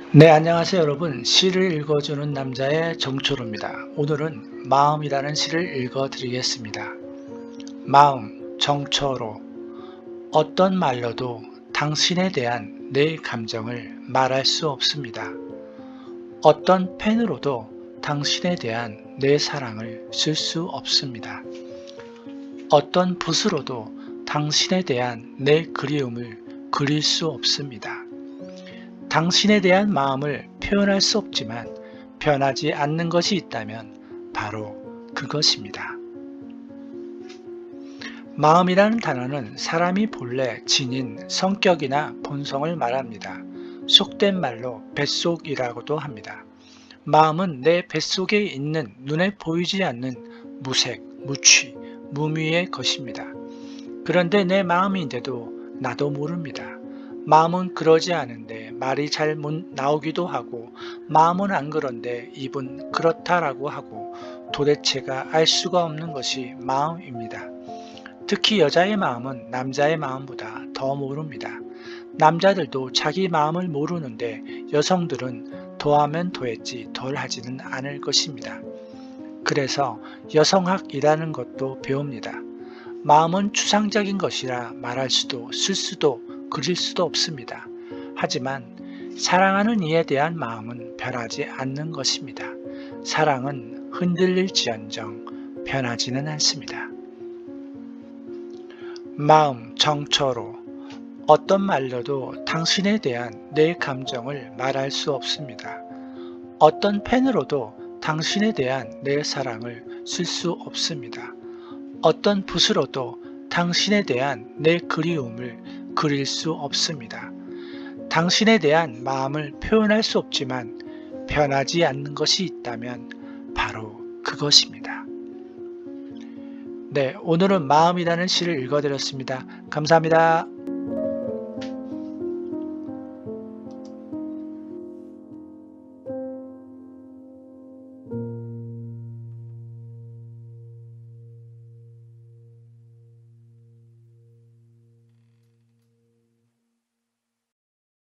네, 안녕하세요 여러분. 시를 읽어주는 남자의 정초로입니다. 오늘은 마음이라는 시를 읽어드리겠습니다. 마음, 정초로. 어떤 말로도 당신에 대한 내 감정을 말할 수 없습니다. 어떤 펜으로도 당신에 대한 내 사랑을 쓸 수 없습니다. 어떤 붓으로도 당신에 대한 내 그리움을 그릴 수 없습니다. 당신에 대한 마음을 표현할 수 없지만 변하지 않는 것이 있다면 바로 그것입니다. 마음이라는 단어는 사람이 본래 지닌 성격이나 본성을 말합니다. 속된 말로 뱃속이라고도 합니다. 마음은 내 뱃속에 있는 눈에 보이지 않는 무색, 무취, 무미의 것입니다. 그런데 내 마음인데도 나도 모릅니다. 마음은 그러지 않은데 말이 잘 나오기도 하고, 마음은 안 그런데 입은 그렇다라고 하고, 도대체가 알 수가 없는 것이 마음입니다. 특히 여자의 마음은 남자의 마음보다 더 모릅니다. 남자들도 자기 마음을 모르는데 여성들은 더하면 더했지 덜 하지는 않을 것입니다. 그래서 여성학이라는 것도 배웁니다. 마음은 추상적인 것이라 말할 수도 쓸 수도 그릴 수도 없습니다. 하지만 사랑하는 이에 대한 마음은 변하지 않는 것입니다. 사랑은 흔들릴지언정 변하지는 않습니다. 마음, 정초로. 어떤 말로도 당신에 대한 내 감정을 말할 수 없습니다. 어떤 펜으로도 당신에 대한 내 사랑을 쓸 수 없습니다. 어떤 붓으로도 당신에 대한 내 그리움을 그릴 수 없습니다. 당신에 대한 마음을 표현할 수 없지만 변하지 않는 것이 있다면 바로 그것입니다. 네, 오늘은 마음이라는 시를 읽어드렸습니다. 감사합니다.